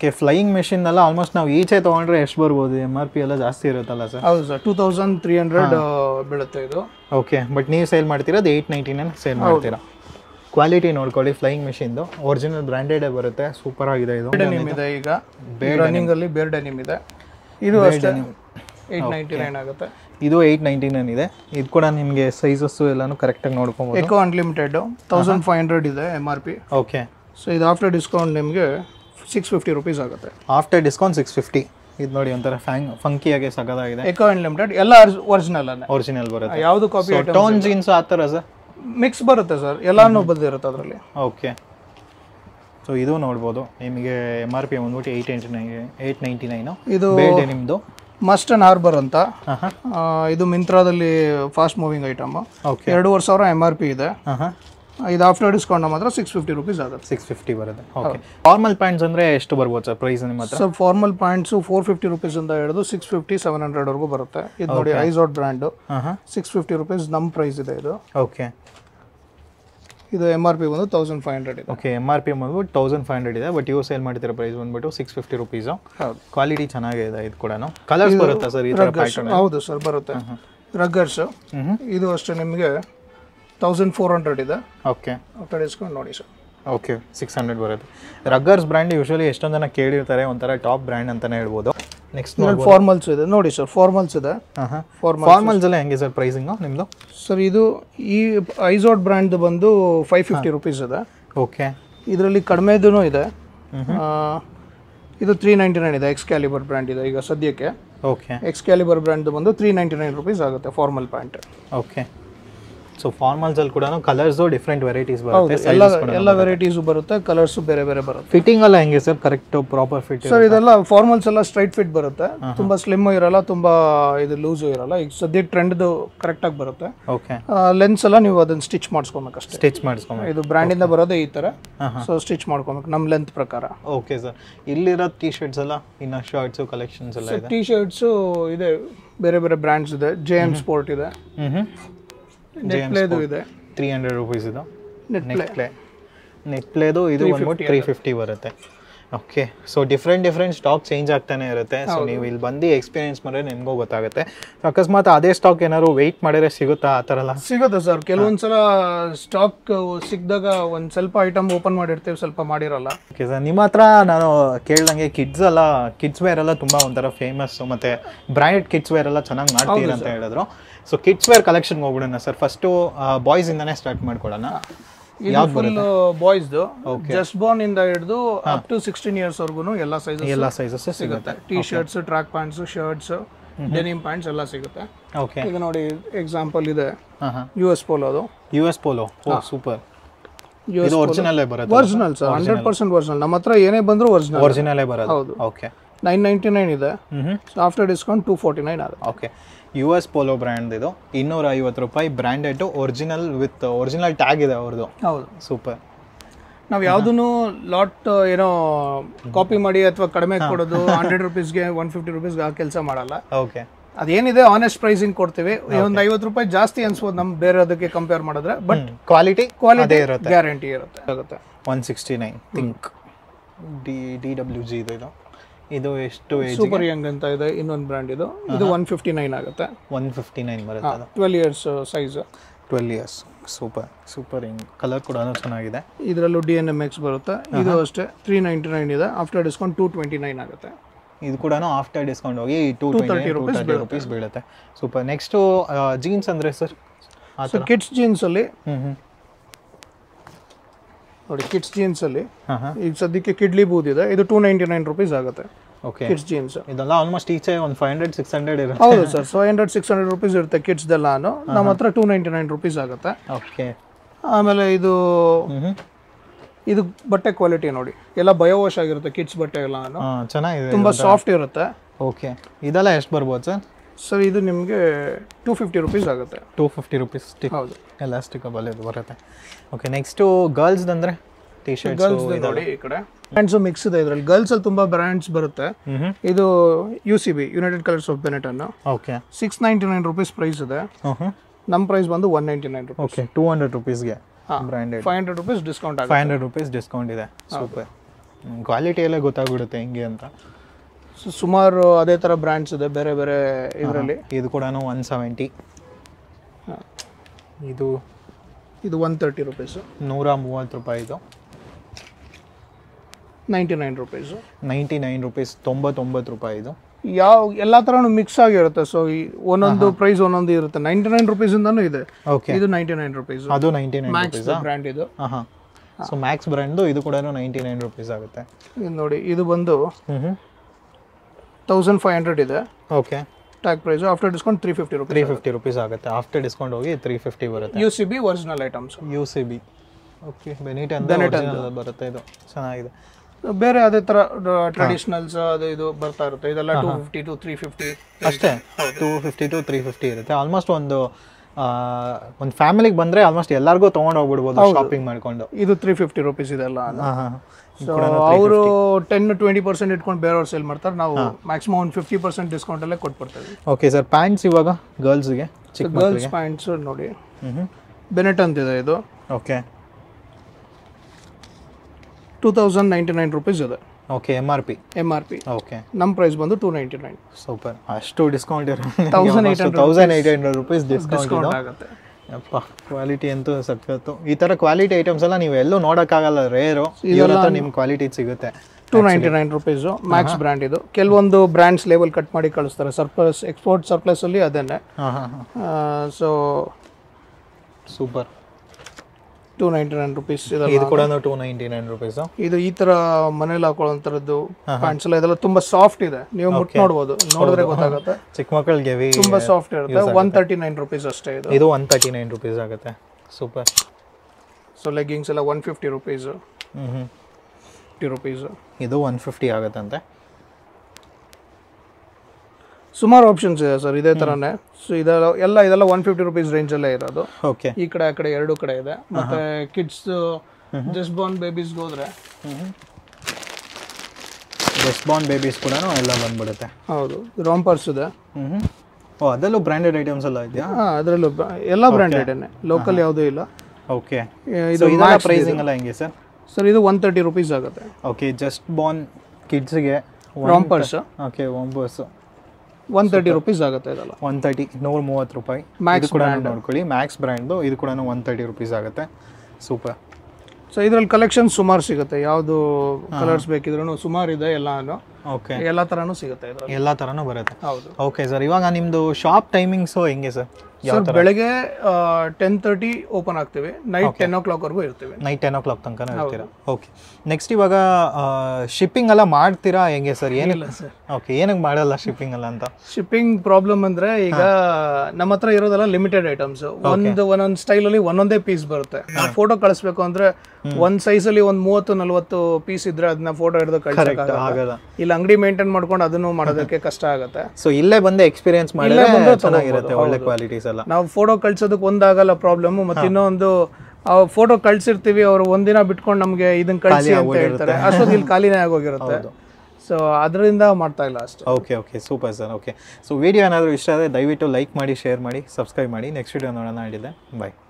Okay Flying Machine ಎಲ್ಲ ಆಲ್ಮೋಸ್ಟ್ ನಾವು ಈಚೆ ತೊಗೊಂಡ್ರೆ ಎಷ್ಟು ಬರ್ಬೋದು ಎಮ್ ಆರ್ ಪಿ ಎಲ್ಲ ಜಾಸ್ತಿ ಇರುತ್ತಲ್ಲ ಸರ್ ಹೌದು sir two thousand three hundred ಬೀಳುತ್ತೆ ಇದು ಓಕೆ ಬಟ್ ನೀವು ಸೇಲ್ ಮಾಡ್ತಿರೋದು ಏಯ್ಟ್ ನೈಂಟಿ ನೈನ್ ಸೇಲ್ ಮಾಡ್ತೀರಾ ಕ್ವಾಲಿಟಿ ನೋಡ್ಕೊಳ್ಳಿ ಫ್ಲೈಯಿಂಗ್ ಮೆಷಿನ್ದು ಒರಿಜಿನಲ್ ಬ್ರ್ಯಾಂಡೆಡೇ ಬರುತ್ತೆ ಸೂಪರ್ ಆಗಿದೆ ಇದು ಡೆನಿಮ್ ಇದೆ ಈಗ ರನ್ನಿಂಗ್ ಅಲ್ಲಿ ಬೇರ್ ಡೆನಿಮ್ ಇದೆ ಇದು ಅಷ್ಟೇ ಏಯ್ಟ್ ನೈಂಟಿ ನೈನ್ ಆಗುತ್ತೆ ಇದು ಏಯ್ಟ್ ನೈಂಟಿ ನೈನ್ ಇದೆ ಇದು ಕೂಡ ನಿಮಗೆ ಸೈಜಸ್ಸು ಎಲ್ಲಾನು ಕರೆಕ್ಟಾಗಿ ನೋಡ್ಕೊಬೋದು Ecko Unlimited thousand five hundred ಇದೆ M R P okay so ಇದು ಆಫ್ಟರ್ ಡಿಸ್ಕೌಂಟ್ ನಿಮಗೆ ಸಿಕ್ಸ್ ಫಿಫ್ಟಿ ರುಪೀಸ್ ಆಗುತ್ತೆ ಆಫ್ಟರ್ ಡಿಸ್ಕೌಂಟ್ ಸಿಕ್ಸ್ ಫಿಫ್ಟಿ ಇದು ನೋಡಿ ಒಂಥರ ಫ್ಯಾಂಗ್ ಫಂಕಿಯಾಗಿ ಸಗದಾಗಿದೆ ಎಕೋ ಅನ್ಲಿಮಿಟೆಡ್ ಎಲ್ಲ ಒರಿಜಿನಲ್ ಒರಿಜಿನಲ್ ಬರುತ್ತೆ ಯಾವುದು ಕಾಪಿ ಟೋನ್ ಜೀನ್ಸ್ ಆ ಥರ ಸರ್ ಮಿಕ್ಸ್ ಬರುತ್ತೆ ಸರ್ ಎಲ್ಲಾನು ಬಂದಿರುತ್ತೆ ಅದರಲ್ಲಿ ಓಕೆ ಸೊ ಇದು ನೋಡ್ಬೋದು ನಿಮಗೆ ಎಮ್ ಆರ್ ಪಿ ಬಂದ್ಬಿಟ್ಟು eight eighty nine eight ninety nine ಇದು ಬೇಡ ನಿಮ್ಮದು ಮಸ್ಟ್ ಅಂಡ್ ಹಾರ್ಬರ್ ಅಂತ ಇದು ಮಿಂತ್ರಾದಲ್ಲಿ ಫಾಸ್ಟ್ ಮೂವಿಂಗ್ ಐಟಮ್ ಓಕೆ ಎರಡೂವರೆ ಸಾವಿರ ಎಮ್ ಆರ್ ಪಿ ಇದೆ ಹಾಂ ಇದು ಆಫ್ಟರ್ ಡಿಸ್ಕೌಂಟ್ ಮಾತ್ರ ಸಿಕ್ಸ್ ಫಿಫ್ಟಿ ರುಪೀಸ್ ಆಗುತ್ತೆ ಸಿಕ್ಸ್ ಫಿಫ್ಟಿ ಬರುತ್ತೆ ಓಕೆ ಫಾರ್ಮಲ್ ಪ್ಯಾಂಟ್ಸ್ ಅಂದರೆ ಎಷ್ಟು ಬರ್ಬೋದು ಸರ್ ಪ್ರೈಸ್ ನಿಮ್ಮ ಹತ್ರ sir formal pants four fifty rupees ಅಂತ ಹಿಡಿದು ಸಿಕ್ಸ್ ಫಿಫ್ಟಿ ಸೆವೆನ್ ಹಂಡ್ರೆಡ್ವರೆಗೂ ಬರುತ್ತೆ ಇದು ನೋಡಿ ಐಝಾಟ್ ಬ್ರ್ಯಾಂಡು ಸಿಕ್ಸ್ ಫಿಫ್ಟಿ ರುಪೀಸ್ ನಮ್ಮ ಪ್ರೈಸ್ ಇದೆ ಇದು ಓಕೆ ಇದು ಎಮ್ ಆರ್ ಪಿ ಬಂದು ತೌಸಂಡ್ ಫೈವ್ ಹಂಡ್ರೆಡ್ ಇದೆ ಓಕೆ ಎಮ್ ಆರ್ ಪಿ ಬಂದ್ಬಿಟ್ಟು ತೌಸಂಡ್ ಫೈವ್ ಹಂಡ್ರೆಡ್ ಇದೆ ಬಟ್ ಇವು ಸೇಲ್ ಮಾಡ್ತಿರೋ ಪ್ರೈಸ್ ಬಂದ್ಬಿಟ್ಟು ಸಿಕ್ಸ್ ಫಿಫ್ಟಿ ರುಪೀಸು ಹೌದು ಕ್ವಾಲಿಟಿ ಚೆನ್ನಾಗಿದೆ ಇದು ಕೂಡ ಕಲರ್ಸ್ ಬರುತ್ತಾ ಸರ್ ಈ ಥರ ಪ್ಯಾಟರ್ನ್ ಹೌದು ಸರ್ ಬರುತ್ತೆ ರಗ್ಗರ್ಸ್ ಇದು ಅಷ್ಟೇ ನಿಮಗೆ ತೌಸಂಡ್ ಫೋರ್ ಹಂಡ್ರೆಡ್ ಇದೆ ಓಕೆ ಆಫ್ಟರ್ ಡಿಸ್ಕೌಂಟ್ ನೋಡಿ ಸರ್ ಓಕೆ ಸಿಕ್ಸ್ ಹಂಡ್ರೆಡ್ ಬರುತ್ತೆ ರಗ್ಗರ್ಸ್ ಬ್ರ್ಯಾಂಡ್ ಯೂಶಲಿ ಎಷ್ಟೊಂದು ಜನ ಕೇಳಿರ್ತಾರೆ ಒಂಥರ ಟಾಪ್ ಬ್ರ್ಯಾಂಡ್ ಅಂತಲೇ ಹೇಳ್ಬೋದು ನೆಕ್ಸ್ಟ್ ಫಾರ್ಮಲ್ಸ್ ಇದೆ ನೋಡಿ ಸರ್ ಫಾರ್ಮಲ್ಸ್ ಇದೆ ಫಾರ್ಮಲ್ಸ್ ಎಲ್ಲ ಹೆಂಗೆ ಸರ್ ಪ್ರೈಸಿಂಗು ನಿಮ್ಮದು ಸರ್ ಇದು ಈ ಐಝಾಟ್ ಬ್ರ್ಯಾಂಡ್ ಬಂದು ಫೈವ್ ಫಿಫ್ಟಿ ರುಪೀಸ್ ಇದೆ ಓಕೆ ಇದರಲ್ಲಿ ಕಡಿಮೆದೂ ಇದೆ ಇದು ತ್ರೀ ನೈಂಟಿ ನೈನ್ ಇದೆ ಎಕ್ಸ್ ಕ್ಯಾಲಿಬರ್ ಬ್ರ್ಯಾಂಡ್ ಇದೆ ಈಗ ಸದ್ಯಕ್ಕೆ ಓಕೆ ಎಕ್ಸ್ ಕ್ಯಾಲಿಬರ್ ಬ್ರ್ಯಾಂಡ್ ಬಂದು ತ್ರೀ ನೈಂಟಿ ನೈನ್ ರುಪೀಸ್ ಆಗುತ್ತೆ formal pant okay so formals ಅಲ್ಲಿ ಕೂಡ ಕಲರ್ಸ್ ಡಿಫ್ರೆಂಟ್ ವೆರೈಟೀಸ್ ಬರುತ್ತೆ ಎಲ್ಲ ಎಲ್ಲ ವೆರೈಟೀಸು ಬರುತ್ತೆ ಕಲರ್ಸು ಬೇರೆ ಬೇರೆ ಬರುತ್ತೆ ಫಿಟ್ಟಿಂಗ್ ಎಲ್ಲ ಹೆಂಗೆ sir correct proper fit sir ಇದೆಲ್ಲ ಫಾರ್ಮಲ್ಸ್ ಎಲ್ಲ ಸ್ಟ್ರೈಟ್ ಫಿಟ್ ಬರುತ್ತೆ ತುಂಬಾ ಸ್ಲಿಮ್ ಇರಲ್ಲ ತುಂಬಾ ಇದು ಲೂಸು ಇರಲ್ಲ ಈಗ ಸದ್ಯಕ್ಕೆ ಟ್ರೆಂಡ್ದು ಕರೆಕ್ಟಾಗಿ ಬರುತ್ತೆ ಓಕೆ ಲೆನ್ಸ್ ಎಲ್ಲ ನೀವು ಅದನ್ನ ಸ್ಟಿಚ್ ಮಾಡಿಸ್ಕೊಬೇಕು ಅಷ್ಟೇ ಸ್ಟಿಚ್ ಮಾಡಿಸ್ಕೊಬೇಕು ಇದು ಬ್ರ್ಯಾಂಡಿಂದ ಬರೋದೇ ಈ ಥರ ಸೊ ಸ್ಟಿಚ್ ಮಾಡ್ಕೊಬೇಕು ನಮ್ಮ ಲೆಂತ್ ಪ್ರಕಾರ ಓಕೆ ಸರ್ ಇಲ್ಲಿರೋ ಟಿ ಶರ್ಟ್ಸ್ ಎಲ್ಲ ಇನ್ನು ಶರ್ಟ್ಸು ಕಲೆಕ್ಷನ್ಸ್ ಎಲ್ಲ ಇದೆ ಟಿ ಶರ್ಟ್ಸು ಇದೆ ಬೇರೆ ಬೇರೆ ಬ್ರ್ಯಾಂಡ್ಸ್ ಇದೆ ಜೆ ಎಮ್ ಸ್ಪೋರ್ಟ್ ಇದೆ ನೆಟ್ ಪ್ಲೇದು ಇದೆ ತ್ರೀ ಹಂಡ್ರೆಡ್ ರುಪೀಸ್ ಇದು ನೆಟ್ ಪ್ಲೇ ನೆಟ್ ಪ್ಲೇದು ಇದು ಬಂದ್ಬಿಟ್ಟು ತ್ರೀ ಫಿಫ್ಟಿ ಬರುತ್ತೆ okay so different different stock change ಆಗ್ತಾನೆ ಇರುತ್ತೆ ಸೊ ನೀವು ಇಲ್ಲಿ ಬಂದು ಎಕ್ಸ್ಪೀರಿಯನ್ಸ್ ಮಾಡಿದ್ರೆ ನಿಮಗೂ ಗೊತ್ತಾಗುತ್ತೆ ಅಕಸ್ಮಾತ್ ಅದೇ ಸ್ಟಾಕ್ ಏನಾದ್ರು ವೆಯ್ಟ್ ಮಾಡಿದ್ರೆ ಸಿಗುತ್ತಾ ಆ ಥರ ಎಲ್ಲ ಸಿಗುತ್ತೆ ಸರ್ ಕೆಲವೊಂದ್ಸಲ ಸ್ಟಾಕ್ ಸಿಕ್ಕಿದಾಗ ಒಂದು ಸ್ವಲ್ಪ ಐಟಮ್ ಓಪನ್ ಮಾಡಿರ್ತೀವಿ ಸ್ವಲ್ಪ ಮಾಡಿರಲ್ಲ ಓಕೆ ಸರ್ ನಿಮ್ಮ ಹತ್ರ ನಾನು ಕೇಳ್ದಂಗೆ ಕಿಡ್ಸ್ ಎಲ್ಲ ಕಿಡ್ಸ್ ವೇರ್ ಎಲ್ಲ ತುಂಬ ಒಂಥರ ಫೇಮಸ್ಸು ಮತ್ತು ಬ್ರ್ಯಾಂಡೆಡ್ ಕಿಡ್ಸ್ ವೇರ್ ಎಲ್ಲ ಚೆನ್ನಾಗಿ ಮಾಡ್ತೀರಿ ಅಂತ ಹೇಳಿದ್ರು ಸೊ ಕಿಡ್ಸ್ ವೇರ್ ಕಲೆಕ್ಷನ್ಗೆ ಹೋಗ್ಬಿಡೋಣ ಸರ್ ಫಸ್ಟು ಬಾಯ್ಸಿಂದನೇ ಸ್ಟಾರ್ಟ್ ಮಾಡ್ಕೊಡೋಣ ಇದು ಫುಲ್ ಬಾಯ್ಸ್ದು ಜಸ್ಟ್ ಬಾರ್ನ್ ಇಂದ ಹಿಡಿದು ಅಪ್ ಟು ಸಿಕ್ಸ್ಟೀನ್ ಇಯರ್ಸ್ ವರ್ಗು ಎಲ್ಲ ಸೈಜಸ್ ಎಲ್ಲ ಸೈಜಸ್ ಸಿಗುತ್ತೆ T shirts track pants shirts denim pants ಎಲ್ಲ ಸಿಗುತ್ತೆ ಓಕೆ ಈಗ ನೋಡಿ ಎಕ್ಸಾಂಪಲ್ ಇದೆ ಯು ಎಸ್ ಪೋಲೋ ಅದು ಯು ಎಸ್ ಪೋಲೋ ಸೂಪರ್ ಇದು ಒರಿಜಿನಲ್ ಬರುತ್ತೆ original sir hundred percent original ನಮ್ಮ ಹತ್ರ ಏನೇ ಬಂದರೂ ಒರಿಜಿನಲ್ ಒರಿಜಿನಲೇ ಬರೋದು ಹೌದು ಓಕೆ ನೈನ್ ನೈಂಟಿ ನೈನ್ ಇದೆ after discount two forty nine ಆಗುತ್ತೆ okay U S Polo brand ಇದು ಇನ್ನೂರ ಐವತ್ತು ರೂಪಾಯಿ branded original with original tag ಇದೆ ಅವ್ರದ್ದು ಹೌದು ಸೂಪರ್ ನಾವು ಯಾವುದೂ ಲಾಟ್ ಏನೋ ಕಾಪಿ ಮಾಡಿ ಅಥವಾ ಕಡಿಮೆ ಕೊಡೋದು ಹಂಡ್ರೆಡ್ ರುಪೀಸ್ಗೆ ಒನ್ ಫಿಫ್ಟಿ ರುಪೀಸ್ಗೆ ಆ ಕೆಲಸ ಮಾಡಲ್ಲ ಓಕೆ ಅದೇನಿದೆ ಆನೆಸ್ಟ್ ಪ್ರೈಸಿಂಗ್ ಕೊಡ್ತೀವಿ ಒಂದು ಐವತ್ತು ರೂಪಾಯಿ ಜಾಸ್ತಿ ಅನ್ಸ್ಬೋದು ನಮ್ ಬೇರೆ ಅದಕ್ಕೆ ಕಂಪೇರ್ ಮಾಡಿದ್ರೆ ಬಟ್ ಕ್ವಾಲಿಟಿ ಕ್ವಾಲಿಟಿ ಗ್ಯಾರಂಟಿ ಇರುತ್ತೆ ಆಗುತ್ತೆ one sixty nine think D D W G ಇದು ಇದು ಇದು ಎಷ್ಟು ಸೂಪರ್ ಯಂಗ್ ಅಂತ ಇದೆ ಇನ್ನೊಂದು ಬ್ರ್ಯಾಂಡ್ ಇದು ಇದು ಒನ್ ಫಿಫ್ಟಿ ನೈನ್ ಆಗುತ್ತೆ ಒನ್ ಫಿಫ್ಟಿ ನೈನ್ ಬರುತ್ತೆ twelve years size twelve years super super ಹಿಂಗ್ ಕಲರ್ ಕೂಡ ಚೆನ್ನಾಗಿದೆ ಇದರಲ್ಲೂ ಡಿ ಎನ್ ಎಮ್ ಎಕ್ಸ್ ಬರುತ್ತೆ ಇದು ಅಷ್ಟೇ ತ್ರೀ ನೈಂಟಿ ನೈನ್ ಇದೆ after discount two twenty nine ಆಗುತ್ತೆ ಇದು ಕೂಡ ಆಫ್ಟರ್ ಡಿಸ್ಕೌಂಟ್ ಹೋಗಿ ಟೂ ತರ್ಟಿ ರುಪೀಸ್ ರುಪೀಸ್ ಬೀಳುತ್ತೆ ಸೂಪರ್ ನೆಕ್ಸ್ಟು ಜೀನ್ಸ್ ಅಂದರೆ ಸರ್ ಸರ್ ಕಿಡ್ಸ್ ಜೀನ್ಸಲ್ಲಿ ನೋಡಿ ಕಿಡ್ಸ್ ಜೀನ್ಸಲ್ಲಿ ಈಗ ಸದ್ಯಕ್ಕೆ ಕಿಡ್ಲಿ ಬೂದ್ ಇದೆ ಇದು ಟೂ ನೈಂಟಿ ನೈನ್ ರುಪೀಸ್ ಆಗುತ್ತೆ ಓಕೆ ಕಿಡ್ಸ್ ಜೀನ್ಸ್ ಇದೆಲ್ಲ ಆಲ್ಮೋಸ್ಟ್ ಈಚೆ ಒಂದು ಫೈವ್ ಹಂಡ್ರೆಡ್ ಸಿಕ್ಸ್ ಹಂಡ್ರೆಡ್ ಇರುತ್ತೆ ಹೌದು sir five hundred six hundred rupees ಇರುತ್ತೆ ಕಿಡ್ಸ್ದೆಲ್ಲ ನಮ್ಮ ಹತ್ರ ಟೂ ನೈಂಟಿ ನೈನ್ ರುಪೀಸ್ ಆಗುತ್ತೆ ಓಕೆ ಆಮೇಲೆ ಇದು ಇದು ಬಟ್ಟೆ ಕ್ವಾಲಿಟಿ ನೋಡಿ ಎಲ್ಲ ಬಯೋವಾಶ್ ಆಗಿರುತ್ತೆ ಕಿಡ್ಸ್ ಬಟ್ಟೆ ಎಲ್ಲ ಚೆನ್ನಾಗಿದೆ ತುಂಬ ಸಾಫ್ಟ್ ಇರುತ್ತೆ ಓಕೆ ಇದೆಲ್ಲ ಎಷ್ಟು ಬರ್ಬೋದು ಸರ್ ಸರ್ ಇದು ನಿಮಗೆ ಟೂ ಫಿಫ್ಟಿ ರುಪೀಸ್ ಆಗುತ್ತೆ ಟೂ ಫಿಫ್ಟಿ ರುಪೀಸ್ ಸ್ಟಿಕ್ ಹೌದು ಎಲಾಸ್ಟಿಕಬಲ್ ಇದು ಬರುತ್ತೆ ಓಕೆ ನೆಕ್ಸ್ಟು ಗರ್ಲ್ಸ್ ಅಂದರೆ ಟಿ ಶರ್ಟ್ ಗರ್ಲ್ಸ್ ನೋಡಿ ಈ ಕಡೆ ಬ್ರ್ಯಾಂಡ್ಸ್ ಮಿಕ್ಸ್ ಇದೆ ಇದರಲ್ಲಿ ಗರ್ಲ್ಸ್ ಅಲ್ಲಿ ತುಂಬಾ ಬ್ರ್ಯಾಂಡ್ಸ್ ಬರುತ್ತೆ ಇದು U C B United Colors of Benetton okay six ninety nine rupees price ಇದೆ ನಮ್ಮ ಪ್ರೈಸ್ ಬಂದು one ninety nine rupees okay two hundred ರುಪೀಸ್ಗೆ branded five hundred rupees discount ಆಗುತ್ತೆ ಫೈವ್ ಹಂಡ್ರೆಡ್ ರುಪೀಸ್ ಡಿಸ್ಕೌಂಟ್ ಇದೆ ಸೂಪರ್ ಕ್ವಾಲಿಟಿ ಎಲ್ಲ ಗೊತ್ತಾಗ್ಬಿಡುತ್ತೆ ಹೆಂಗೆ ಅಂತ. ಸುಮಾರು ಅದೇ ಥರ ಬ್ರ್ಯಾಂಡ್ಸ್ ಇದೆ ಬೇರೆ ಬೇರೆ ಇದರಲ್ಲಿ. ಇದು ಕೂಡ ಒನ್ ಸೆವೆಂಟಿ. ಇದು ಇದು ಒನ್ ತರ್ಟಿ ರುಪೀಸು. ನೂರ ಮೂವತ್ತು ರೂಪಾಯಿ. ಇದು ninety nine rupees. Ninety nine rupees ತೊಂಬತ್ತೊಂಬತ್ತು ರೂಪಾಯಿ. ಇದು ಯಾವ ಎಲ್ಲ ಥರನೂ ಮಿಕ್ಸ್ ಆಗಿರುತ್ತೆ. ಸೊ ಈ ಒಂದೊಂದು ಪ್ರೈಸ್ ಒಂದೊಂದು ಇರುತ್ತೆ. ನೈಂಟಿ ನೈನ್ ರುಪೀಸಿಂದನೂ ಇದೆ. ಓಕೆ, ಇದು ನೈಂಟಿ ನೈನ್ ರುಪೀಸ್. ಅದು ನೈಂಟಿ ನೈನ್ ಮ್ಯಾಕ್ಸ್ ಬ್ರ್ಯಾಂಡ್ ಇದು. ಹಾಂ ಹಾಂ. ಸೊ ಮ್ಯಾಕ್ಸ್ ಬ್ರ್ಯಾಂಡು ಇದು ಕೂಡ ನೈಂಟಿ ನೈನ್ ರುಪೀಸ್ ಆಗುತ್ತೆ. ಇದು ನೋಡಿ, ಇದು ಬಂದು ಹ್ಞೂ ತೌಸಂಡ್ ಫೈವ್ ಹಂಡ್ರೆಡ್ ಇದೆ. Okay, tag price after discount three fifty rupees. Three fifty rupees ಆಗುತ್ತೆ. ಆಫ್ಟರ್ ಡಿಸ್ಕೌಂಟ್ ಹೋಗಿ ತ್ರೀ ಫಿಫ್ಟಿ ಬರುತ್ತೆ. U C B original items. U C B okay. ಬೆನಿಟ್ ಅಂತ ಬರುತ್ತೆ. ಇದು ಚೆನ್ನಾಗಿದೆ. ಬೇರೆ ಅದೇ ಥರ ಟ್ರೆಡಿಷನಲ್ಸ್ ಅದು ಇದು ಬರ್ತಾ ಇರುತ್ತೆ. ಇದೆಲ್ಲ two fifty to three fifty ಅಷ್ಟೇ. Two fifty to three fifty ಇರುತ್ತೆ. ಆಲ್ಮೋಸ್ಟ್ ಒಂದು ಒಂದು ಫ್ಯಾಮಿಲಿಗೆ ಬಂದರೆ ಆಲ್ಮೋಸ್ಟ್ ಎಲ್ಲರಿಗೂ ತೊಗೊಂಡು ಹೋಗ್ಬಿಡ್ಬೋದು ಶಾಪಿಂಗ್ ಮಾಡಿಕೊಂಡು. ಇದು ತ್ರೀ ಫಿಫ್ಟಿ ರುಪೀಸ್ ಇದೆಲ್ಲ. ಹಾಂ ಹಾಂ. ಸೊ ಅವರು ಟೆನ್ ಟ್ವೆಂಟಿ ಪರ್ಸೆಂಟ್ ಇಟ್ಕೊಂಡು ಬೇರೆಯವ್ರು ಸೇಲ್ ಮಾಡ್ತಾರೆ. ನಾವು ಮ್ಯಾಕ್ಸಿಮಮ್ ಒಂದು ಫಿಫ್ಟಿ ಪರ್ಸೆಂಟ್ ಡಿಸ್ಕೌಂಟಲ್ಲೇ ಕೊಟ್ಬಿಡ್ತೀವಿ. Okay sir. ಪ್ಯಾಂಟ್ಸ್ ಇವಾಗ ಗರ್ಲ್ಸ್ಗೆ ಗರ್ಲ್ಸ್ ಪ್ಯಾಂಟ್ಸ್ ನೋಡಿ, ಬೆನೆಟ್ ಅಂತಿದೆ ಇದು. Okay, two thousand ninety nine rupees ಇದೆ. Okay, M R P. M R P. Okay, ನಮ್ಮ ಪ್ರೈಸ್ ಬಂದು ಟೂ ನೈಂಟಿ ನೈನ್. ಸೂಪರ್. ಅಷ್ಟು ಡಿಸ್ಕೌಂಟ್ ಇರುತ್ತೆ. Thousand eight hundred thousand eight hundred rupees discount ಆಗುತ್ತೆ. ಅಪ್ಪ, ಕ್ವಾಲಿಟಿ ಅಂತೂ ಸಖತ್ತು. ಈ ಥರ ಕ್ವಾಲಿಟಿ ಐಟಮ್ಸ್ ಎಲ್ಲ ನೀವು ಎಲ್ಲೂ ನೋಡೋಕ್ಕಾಗಲ್ಲ, ರೇರು. ಇವ್ರ ಹತ್ರ ನಿಮ್ಮ ಕ್ವಾಲಿಟಿ ಸಿಗುತ್ತೆ. Two ninety nine rupees Max brand. ಇದು ಕೆಲವೊಂದು ಬ್ರ್ಯಾಂಡ್ಸ್ ಲೇಬಲ್ ಕಟ್ ಮಾಡಿ ಕಳಿಸ್ತಾರೆ. ಸರ್ಪ್ಲಸ್ ಎಕ್ಸ್ಪೋರ್ಟ್ ಸರ್ಪ್ಲಸ್ ಅಲ್ಲಿ ಅದನ್ನೇ. ಹಾಂ ಹಾಂ ಹಾಂ. So super. Two ninety nine rupees. ಇದು ಕೂಡ ಟೂ ನೈಂಟಿ ನೈನ್ ರುಪೀಸ್. ಇದು ಈ ತರ ಮನೇಲಿ ಹಾಕೊಳ್ಳೋಂಥದ್ದು ಪ್ಯಾಂಟ್ಸ್ ಎಲ್ಲ ಇದೆಲ್ಲ ತುಂಬಾ ಸಾಫ್ಟ್ ಇದೆ. ನೀವು ಮುಟ್ ನೋಡ್ಬೋದು, ನೋಡಿದ್ರೆ ಗೊತ್ತಾಗುತ್ತೆ. ಚಿಕ್ಕ ಮಕ್ಕಳಿಗೆ ತುಂಬಾ ಸಾಫ್ಟ್ ಇರುತ್ತೆ. ಒನ್ ತರ್ಟಿ ನೈನ್ ರುಪೀಸ್ ಅಷ್ಟೇ ಇದು. ಇದು ಒನ್ ತರ್ಟಿ ನೈನ್ ರುಪೀಸ್ ಆಗುತ್ತೆ. ಸೂಪರ್. ಸೊ ಲೆಗ್ಗಿಂಗ್ಸ್ ಎಲ್ಲ ಒನ್ ಫಿಫ್ಟಿ ರುಪೀಸ್. ಹ್ಞೂ ಹ್ಞೂ. Fifty rupees. ಇದು ಒನ್ ಫಿಫ್ಟಿ ಆಗುತ್ತಂತೆ. ಸುಮಾರು ಆಪ್ಷನ್ಸ್ ಇದೆ ಸರ್ ಇದೇ ಥರನೇ. ಸೊ ಇದೆಲ್ಲ ಎಲ್ಲ ಇದೆಲ್ಲ ಒನ್ ಫಿಫ್ಟಿ ರುಪೀಸ್ ರೇಂಜಲ್ಲೇ ಇರೋದು. ಓಕೆ, ಈ ಕಡೆ ಆ ಕಡೆ ಎರಡು ಕಡೆ ಇದೆ. ಮತ್ತೆ ಕಿಡ್ಸ್ ಜಸ್ಟ್ ಬಾರ್ನ್ ಬೇಬೀಸ್ಗೆ ಹೋದ್ರೆ ಜಸ್ಟ್ ಬಾರ್ನ್ ಬೇಬೀಸ್ ಕೂಡ ಎಲ್ಲ ಬಂದ್ಬಿಡುತ್ತೆ. ಹೌದು, ರಾಂಪರ್ಸ್ ಇದೆ. ಹ್ಞೂ. ಓ, ಅದರಲ್ಲೂ ಬ್ರ್ಯಾಂಡೆಡ್ ಐಟಮ್ಸ್ ಎಲ್ಲ ಇದೆಯಾ? ಹಾಂ, ಅದರಲ್ಲೂ ಎಲ್ಲ ಬ್ರ್ಯಾಂಡೆಡೇ, ಲೋಕಲ್ ಯಾವುದೂ ಇಲ್ಲ. ಓಕೆ. ಇದು ಪ್ರೈಸಿಂಗ್ ಎಲ್ಲ ಹೆಂಗೆ ಸರ್? ಸರ್ ಇದು ಒನ್ ತರ್ಟಿ ರುಪೀಸ್ ಆಗುತ್ತೆ. ಓಕೆ, ಜಸ್ಟ್ ಬಾರ್ನ್ ಕಿಡ್ಸ್ಗೆ rompers. Okay, rompers one thirty rupees ಆಗುತ್ತೆ. ಇದೆಲ್ಲ ಒನ್ ತರ್ಟಿ ನೂರ ಮೂವತ್ತು ರೂಪಾಯಿ. ಮ್ಯಾಕ್ಸ್ ಕೂಡ ನೋಡ್ಕೊಳ್ಳಿ, ಮ್ಯಾಕ್ಸ್ ಬ್ರ್ಯಾಂಡ್ದು. ಇದು ಕೂಡ ಒನ್ ತರ್ಟಿ ರುಪೀಸ್ ಆಗುತ್ತೆ. ಸೂಪರ್. ಸೊ ಇದರಲ್ಲಿ ಕಲೆಕ್ಷನ್ ಸುಮಾರು ಸಿಗುತ್ತೆ. ಯಾವುದು ಕಲರ್ಸ್ ಬೇಕಿದ್ರೂ ಸುಮಾರು ಇದೆ. ಎಲ್ಲಾನು ಓಕೆ, ಎಲ್ಲ ಥರನೂ ಸಿಗುತ್ತೆ ಇದರಲ್ಲಿ. ಎಲ್ಲ ಥರನೂ ಬರುತ್ತೆ. ಹೌದು. ಓಕೆ ಸರ್, ಇವಾಗ ನಿಮ್ಮದು ಶಾಪ್ ಟೈಮಿಂಗ್ಸು ಹೆಂಗೆ ಸರ್? ಸರ್ ಬೆಳಗ್ಗೆ ಟೆನ್ ತರ್ಟಿ ಓಪನ್ ಆಗ್ತೀವಿ, ನೈಟ್ ಟೆನ್ ಓ ಕ್ಲಾಕ್ವರೆಗೂ ಇರ್ತೀವಿ. ನೈಟ್ ಟೆನ್ ಓ ಕ್ಲಾಕ್ ತನಕ ಇರ್ತೀರಾ? ಓಕೆ. ನೆಕ್ಸ್ಟ್ ಇವಾಗ ಶಿಪ್ಪಿಂಗ್ ಎಲ್ಲ ಮಾಡ್ತೀರಾ ಹೆಂಗೆ ಸರ್? ಏನಿಲ್ಲ ಸರ್. ಓಕೆ, ಏನಕ್ಕೆ ಮಾಡಲ್ಲ ಶಿಪ್ಪಿಂಗ್ ಎಲ್ಲ ಅಂತ? ಶಿಪ್ಪಿಂಗ್ ಪ್ರಾಬ್ಲಮ್ ಅಂದರೆ ಈಗ ನಮ್ಮ ಹತ್ರ ಇರೋದೆಲ್ಲ ಲಿಮಿಟೆಡ್ ಐಟಮ್ಸ್. ಒಂದು ಒಂದೊಂದು ಸ್ಟೈಲಲ್ಲಿ ಒಂದೊಂದೇ ಪೀಸ್ ಬರುತ್ತೆ. ಫೋಟೋ ಕಳಿಸ್ಬೇಕು ಅಂದರೆ ಒಂದು ಸೈಜಲ್ಲಿ ಒಂದು ಮೂವತ್ತು ನಲ್ವತ್ತು ಪೀಸ್ ಇದ್ರೆ ಅದನ್ನ ಫೋಟೋ ಹಿಡಿದು ಕಳಿಸೋಕ್ಕಾಗಲ್ಲ. ಇಲ್ಲಿ ಅಂಗಡಿ ಮೇಂಟೈನ್ ಮಾಡ್ಕೊಂಡು ಅದನ್ನು ಮಾಡೋದಕ್ಕೆ ಕಷ್ಟ ಆಗುತ್ತೆ. ಸೊ ಇಲ್ಲೇ ಬಂದು ಎಕ್ಸ್ಪೀರಿಯನ್ಸ್ ಮಾಡಿದ್ರೆ ಚೆನ್ನಾಗಿರುತ್ತೆ, ಒಳ್ಳೆ ಕ್ವಾಲಿಟೀಸ್ ಎಲ್ಲ. ನಾವು ಫೋಟೋ ಕಳ್ಸೋದಕ್ಕೆ ಒಂದಾಗಲ್ಲ ಪ್ರಾಬ್ಲಮ್. ಮತ್ತೆ ಇನ್ನೊಂದು ಫೋಟೋ ಕಳ್ಸಿರ್ತೀವಿ, ಅವರು ಒಂದಿನ ಬಿಟ್ಕೊಂಡು ನಮ್ಗೆ ಇದನ್ನ ಕಳಿಸಿ ಅಂತ ಹೇಳ್ತಾರೆ. ಅಷ್ಟೊಂದು ಇಲ್ಲಿ ಖಾಲಿನೇ ಆಗೋಗಿರುತ್ತೆ. ಸೊ ಅದರಿಂದ ಮಾಡ್ತಾ ಇಲ್ಲ ಅಷ್ಟೇ. Okay okay, super sir. Okay, so video ಏನಾದರೂ ಇಷ್ಟ ಆದರೆ ದಯವಿಟ್ಟು ಲೈಕ್ ಮಾಡಿ, ಶೇರ್ ಮಾಡಿ, ಸಬ್ಸ್ಕ್ರೈಬ್ ಮಾಡಿ. ನೆಕ್ಸ್ಟ್ ವಿಡಿಯೋ ನೋಡೋಣ. ಹಿಡಿದೆ ಬಾಯ್.